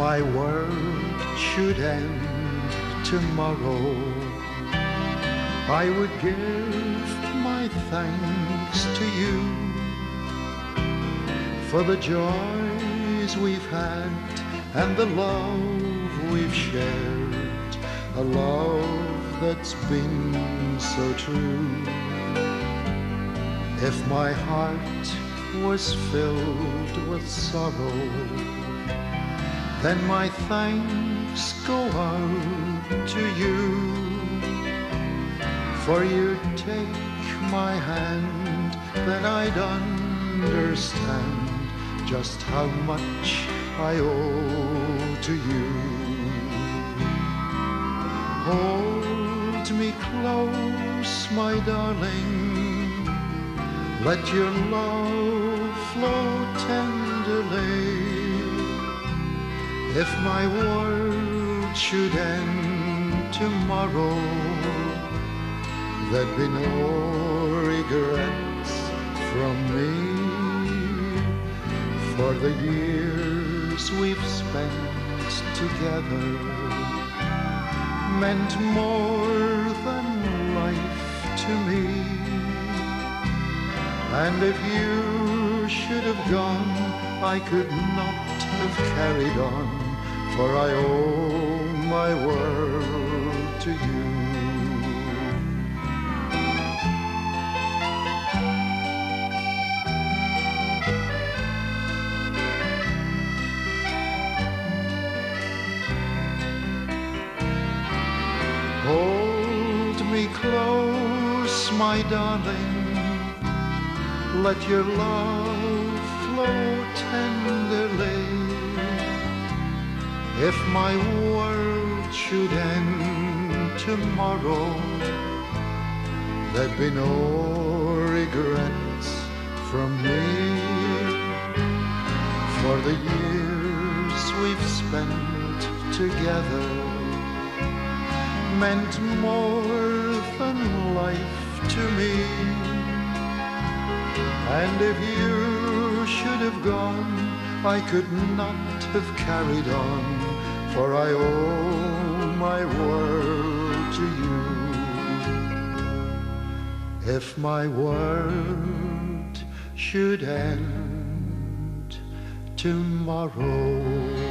my world should end tomorrow, I would give my thanks to you for the joys we've had and the love we've shared, a love that's been so true. If my heart was filled with sorrow, then my thanks go out to you. For you'd take my hand, then I'd understand just how much I owe to you. Hold me close, my darling, let your love flow tenderly. If my world should end tomorrow, there'd be no regrets from me, for the years we've spent together meant more than life to me. And if you should have gone, I could not have carried on, for I owe my world to you. Hold me close, my darling, let your love flow tenderly. If my world should end tomorrow, there'd be no regrets from me, for the years we've spent together meant more than life to me. And if you should have gone, I could not have carried on, for I owe my world to you. If my world should end tomorrow.